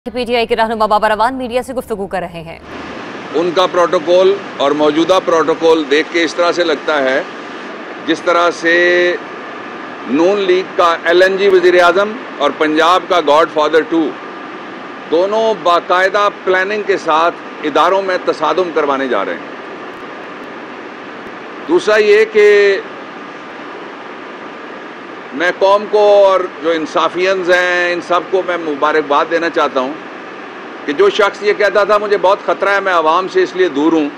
PTI के रहनुमा Babar Awan media से गुफ्तगू कर रहे हैं। उनका प्रोटोकॉल और मौजूदा प्रोटोकॉल देख के इस तरह से लगता है जिस तरह से नून लीग का LNG वज़ीर-ए-आज़म और पंजाब का गॉडफादर 2 दोनों बाकायदा प्लानिंग के साथ इदारों में तसादुम करवाने जा रहे हैं। दूसरा ये कि मैं कौम को और जो इंसाफियंस हैं इन सब को मैं मुबारकबाद देना चाहता हूँ कि जो शख्स ये कहता था मुझे बहुत ख़तरा है, मैं आवाम से इसलिए दूर हूँ,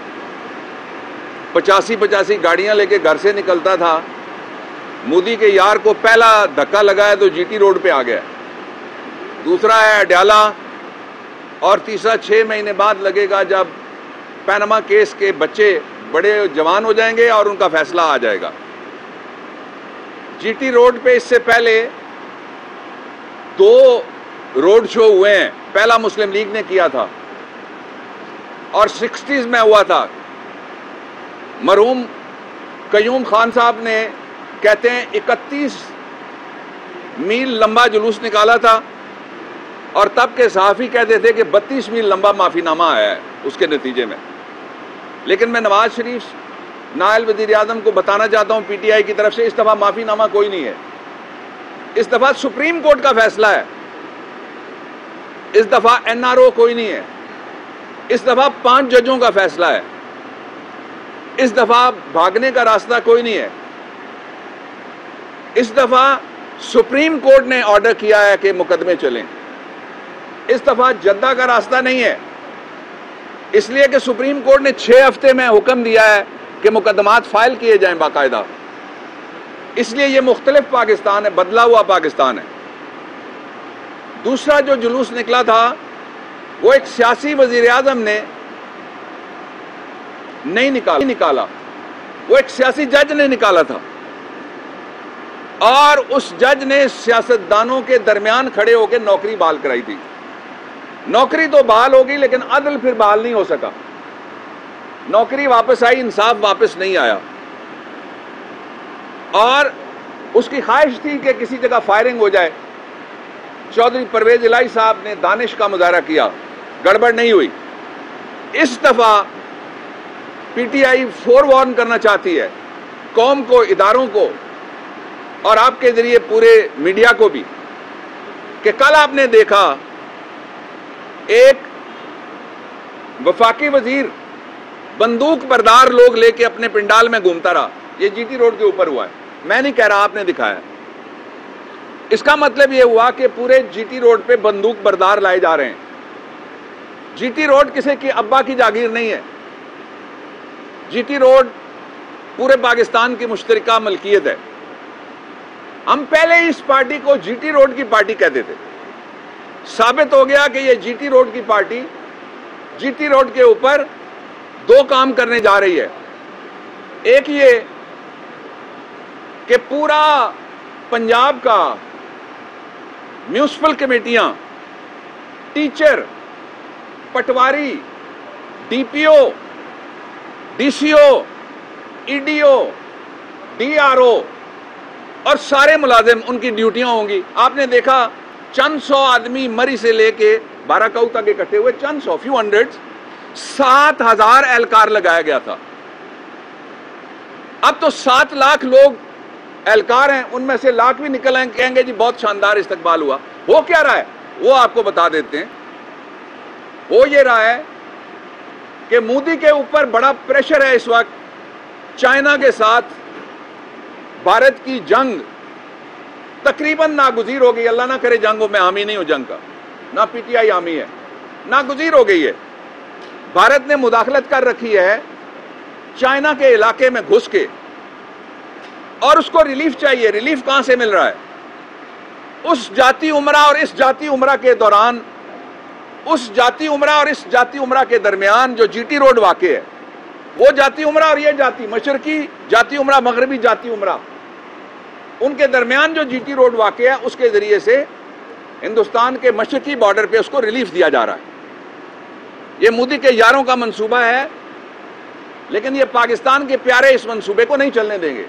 85 गाड़ियाँ लेके घर से निकलता था, मोदी के यार को पहला धक्का लगा है तो GT रोड पे आ गया। दूसरा है अडयाला और तीसरा 6 महीने बाद लगेगा जब पैनमा केस के बच्चे बड़े जवान हो जाएंगे और उनका फैसला आ जाएगा। GT रोड पे इससे पहले 2 रोड शो हुए हैं। पहला मुस्लिम लीग ने किया था और 60s में हुआ था। मरहूम कयूम खान साहब ने कहते हैं 31 मील लंबा जुलूस निकाला था और तब के सहाफ़ी कहते थे कि 32 मील लंबा माफ़ीनामा आया है उसके नतीजे में। लेकिन मैं नवाज शरीफ नायल वज़ीर-ए-आज़म को बताना चाहता हूँ PTI की तरफ से, इस दफ़ा माफ़ीनामा कोई नहीं है। इस दफ़ा सुप्रीम कोर्ट का फैसला है। इस दफ़ा NRO कोई नहीं है। इस दफ़ा 5 जजों का फैसला है। इस दफ़ा भागने का रास्ता कोई नहीं है। इस दफ़ा सुप्रीम कोर्ट ने ऑर्डर किया है कि मुकदमे चलें। इस दफ़ा जद्दा का रास्ता नहीं है, इसलिए कि सुप्रीम कोर्ट ने 6 हफ्ते में हुक्म दिया है कि मुकदमात फाइल किए जाएं बाकायदा। इसलिए ये मुख्तलिफ पाकिस्तान है, बदला हुआ पाकिस्तान है। दूसरा जो जुलूस निकला था वो एक सियासी वज़ीर-ए-आज़म ने नहीं निकाला, वो एक सियासी जज ने निकाला था और उस जज ने सियासतदानों के दरमियान खड़े होकर नौकरी बहाल कराई थी। नौकरी तो बहाल हो गई लेकिन अदल फिर बहाल नहीं हो सका। नौकरी वापस आई, इंसाफ वापस नहीं आया और उसकी ख्वाहिश थी कि किसी जगह फायरिंग हो जाए। चौधरी परवेज इलाही साहब ने दानिश का मुजाहरा किया, गड़बड़ नहीं हुई। इस दफा PTI फोरवार्न करना चाहती है कौम को, इदारों को और आपके जरिए पूरे मीडिया को भी कि कल आपने देखा एक वफाकी वजीर बंदूक बरदार लोग लेके अपने पिंडाल में घूमता रहा। ये GT रोड के ऊपर हुआ है, मैं नहीं कह रहा, आपने दिखाया। इसका मतलब यह हुआ कि पूरे GT रोड पे बंदूक बरदार लाए जा रहे हैं। GT रोड किसी की अब्बा की जागीर नहीं है। GT रोड पूरे पाकिस्तान की मुश्तरका मलकियत है। हम पहले इस पार्टी को GT रोड की पार्टी कहते थे। साबित हो गया कि ये GT रोड की पार्टी GT रोड के ऊपर 2 काम करने जा रही है। एक ये कि पूरा पंजाब का म्यूनिसिपल कमेटियां, teacher, patwari, DPO, DCO, EDO, DRO और सारे मुलाजिम, उनकी ड्यूटियां होंगी। आपने देखा चंद 100 आदमी मरी से लेके बाराकाऊ तक इकट्ठे हुए, चंद 100, फ्यू हंड्रेड्स, 7,000 एहलकार लगाया गया था। अब तो 7 लाख लोग एहलकार हैं, उनमें से लाख भी निकल आए, कहेंगे जी बहुत शानदार इस्तकबाल हुआ। हो क्या रहा है वो आपको बता देते हैं। हो ये रहा है कि मोदी के ऊपर बड़ा प्रेशर है इस वक्त। चाइना के साथ भारत की जंग तकरीबन नागुज़ीर हो गई। अल्लाह ना करे जंग हो, मैं हामी नहीं हूं जंग का, ना PTI हामी है, नागुज़ीर हो गई है। भारत ने मुदाखलत कर रखी है चाइना के इलाके में घुस के और उसको रिलीफ चाहिए। रिलीफ कहां से मिल रहा है? उस जाती उमरा और इस जाती उमरा के दौरान, उस जाती उमरा और इस जाती उमरा के दरमियान जो GT रोड वाक़े है, वो जाती उमरा और ये जाती मशरकी जाती उमरा, मगरबी जाती उमरा, उनके दरमियान जो GT रोड वाक़े है उसके जरिए से हिंदुस्तान के मशरकी बॉर्डर पे उसको रिलीफ दिया जा रहा है। ये मोदी के यारों का मंसूबा है, लेकिन ये पाकिस्तान के प्यारे इस मंसूबे को नहीं चलने देंगे।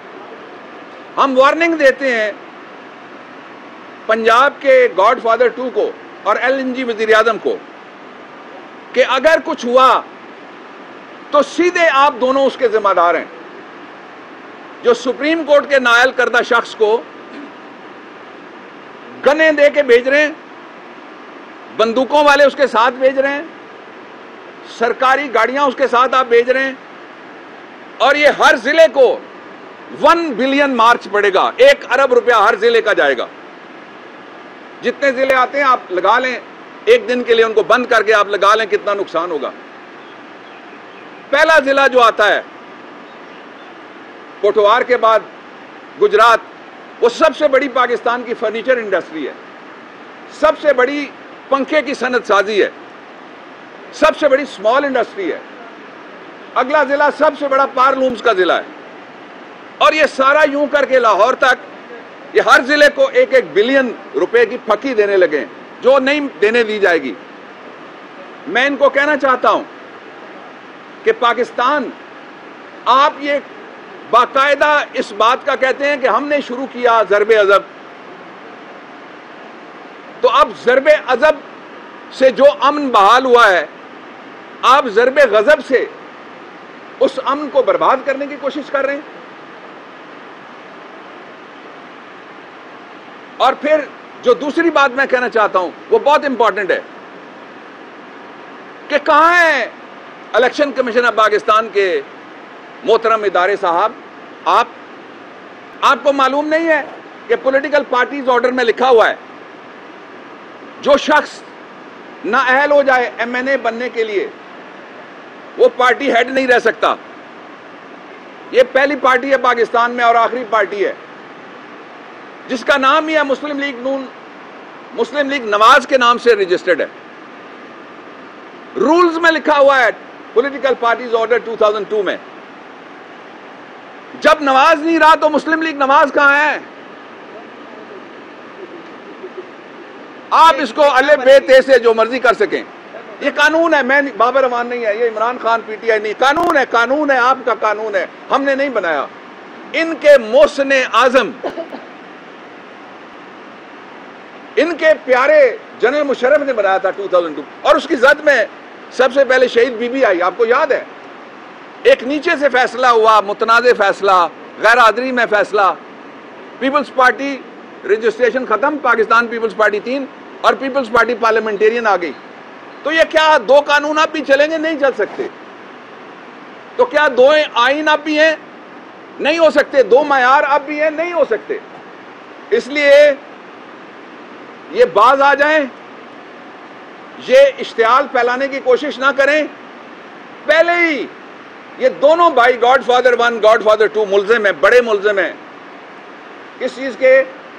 हम वार्निंग देते हैं पंजाब के गॉडफादर 2 को और LNG वजीर आजम को कि अगर कुछ हुआ तो सीधे आप दोनों उसके जिम्मेदार हैं। जो सुप्रीम कोर्ट के नायल करदा शख्स को गने दे के भेज रहे हैं, बंदूकों वाले उसके साथ भेज रहे हैं, सरकारी गाड़ियां उसके साथ आप भेज रहे हैं, और ये हर जिले को 1 बिलियन मार्च पड़ेगा, 1 अरब रुपया हर जिले का जाएगा। जितने जिले आते हैं आप लगा लें, एक दिन के लिए उनको बंद करके आप लगा लें कितना नुकसान होगा। पहला जिला जो आता है कोटवार के बाद गुजरात, वो सबसे बड़ी पाकिस्तान की फर्नीचर इंडस्ट्री है, सबसे बड़ी पंखे की सनत साजी है, सबसे बड़ी स्मॉल इंडस्ट्री है। अगला जिला सबसे बड़ा पारलूम्स का जिला है, और ये सारा यूं करके लाहौर तक ये हर जिले को 1-1 बिलियन रुपए की फकी देने लगे, जो नहीं देने दी जाएगी। मैं इनको कहना चाहता हूं कि पाकिस्तान, आप ये बाकायदा इस बात का कहते हैं कि हमने शुरू किया ज़रबे अज़ब, तो अब ज़रबे अज़ब से जो अमन बहाल हुआ है, आप ज़रबे गज़ब से उस अमन को बर्बाद करने की कोशिश कर रहे हैं। और फिर जो दूसरी बात मैं कहना चाहता हूं वो बहुत इंपॉर्टेंट है कि कहां है इलेक्शन कमीशन ऑफ पाकिस्तान के मोहतरम इदारे साहब। आपको मालूम नहीं है कि पॉलिटिकल पार्टीज ऑर्डर में लिखा हुआ है जो शख्स नाअहल हो जाए MNA बनने के लिए वो पार्टी हेड नहीं रह सकता। ये पहली पार्टी है पाकिस्तान में और आखिरी पार्टी है जिसका नाम ही है Muslim League Noon, Muslim League Nawaz के नाम से रजिस्टर्ड है। रूल्स में लिखा हुआ है पॉलिटिकल पार्टीज ऑर्डर 2002 में, जब नवाज नहीं रहा तो मुस्लिम लीग नवाज कहां है? आप इसको अले बेते से जो मर्जी कर सकें, ये कानून है। मैं बाबर रहमान नहीं है, ये इमरान खान PTI नहीं, कानून है, कानून है, आपका कानून है, हमने नहीं बनाया। इनके मोहसिन आजम, इनके प्यारे जनरल मुशर्रफ ने बनाया था 2002, और उसकी जद में सबसे पहले शहीद बीबी आई, आपको याद है। एक नीचे से फैसला हुआ, मुतनाज़े फैसला, गैर हाज़िरी में फैसला, पीपल्स पार्टी रजिस्ट्रेशन खत्म, पाकिस्तान पीपल्स पार्टी 3 और पीपल्स पार्टी पार्लियामेंटेरियन आ गई। तो ये क्या 2 कानून आप भी चलेंगे? नहीं चल सकते। तो क्या 2 आइन आप भी हैं? नहीं हो सकते। 2 मयार आप भी हैं? नहीं हो सकते। इसलिए ये बाज आ जाएं, ये इश्तियाल फैलाने की कोशिश ना करें। पहले ही ये दोनों भाई गॉडफादर 1 गॉडफादर 2 मुल्जिम है, बड़े मुल्जिम है। किस चीज के?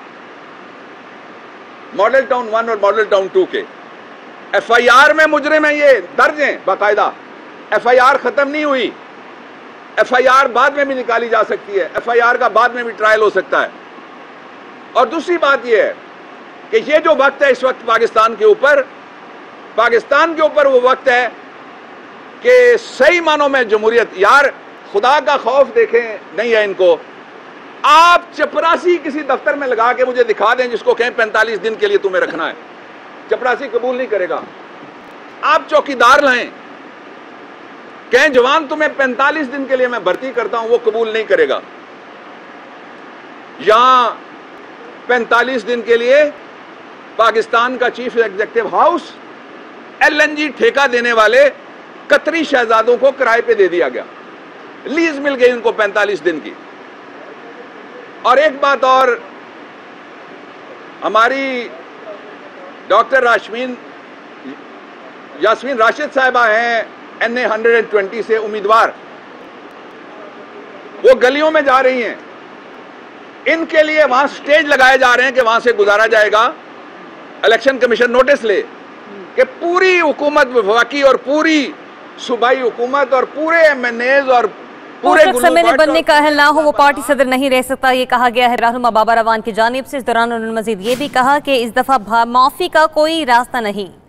मॉडल टाउन 1 और मॉडल टाउन 2 के। FIR में मुजरिम है, ये दर्ज हैं बाकायदा। FIR खत्म नहीं हुई, FIR बाद में भी निकाली जा सकती है, FIR का बाद में भी ट्रायल हो सकता है। और दूसरी बात यह है कि ये जो वक्त है इस वक्त पाकिस्तान के ऊपर वो वक्त है कि सही मानों में जमहूरियत, यार खुदा का खौफ देखें नहीं है इनको। आप चपरासी किसी दफ्तर में लगा के मुझे दिखा दें जिसको कहें 45 दिन के लिए तुम्हें रखना है, चपरासी कबूल नहीं करेगा। आप चौकीदार लाएं, कहें जवान तुम्हें 45 दिन के लिए मैं भर्ती करता हूं, वो कबूल नहीं करेगा। यहां 45 दिन के लिए पाकिस्तान का चीफ एग्जीक्यूटिव हाउस LNG ठेका देने वाले कतरी शहजादों को किराए पे दे दिया गया, लीज मिल गई उनको 45 दिन की। और एक बात और, हमारी डॉक्टर यास्मीन राशिद साहिबा हैं NA 120 से उम्मीदवार, वो गलियों में जा रही हैं, इनके लिए वहां स्टेज लगाए जा रहे हैं कि वहां से गुजारा जाएगा। इलेक्शन कमीशन नोटिस ले कि पूरी हुकूमत वफाकी और पूरी सूबाई हुकूमत और पूरे MNAs और पूरे समय बनने का अहल ना हो वो पार्टी सदर नहीं रह सकता, ये कहा गया है रहनुमा बाबर अवान की जानिब से। इस दौरान उन्होंने मजीद ये भी कहा कि इस दफा माफी का कोई रास्ता नहीं।